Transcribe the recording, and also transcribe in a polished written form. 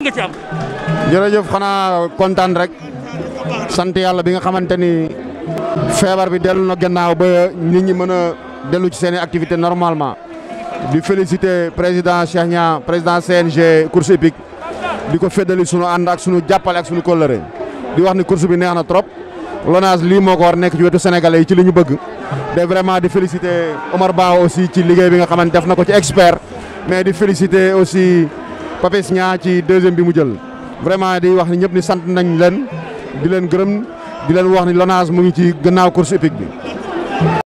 nga ci am. jërëjëf xanaa kontaan rek sant yàlla bi nga xamante ni feebar bi dellu na gannaaw ba nit ñi mën a dellu ci seen i activité normalement di féliciter président Cheikh Niang président CNG course hippique di ko féddali sunu ànd ak sunu jàppale ak sunu kóllëre di wax ni course bi neex na trop LONASE lii moo ko war nekk ci wetu sénégalais yi ci li ñu bëgg de vraiment di féliciter Omar Ba aussi ci liggéey bi nga xamante def na ko ci expert mais di féliciter aussi Papis Niang ci deuxième bi mu jël vraiment di wax ni ñëpp ni sant nañ leen di leen gërëm di leen wax ni LONASE mu ngi ci gannaaw course hippique bi.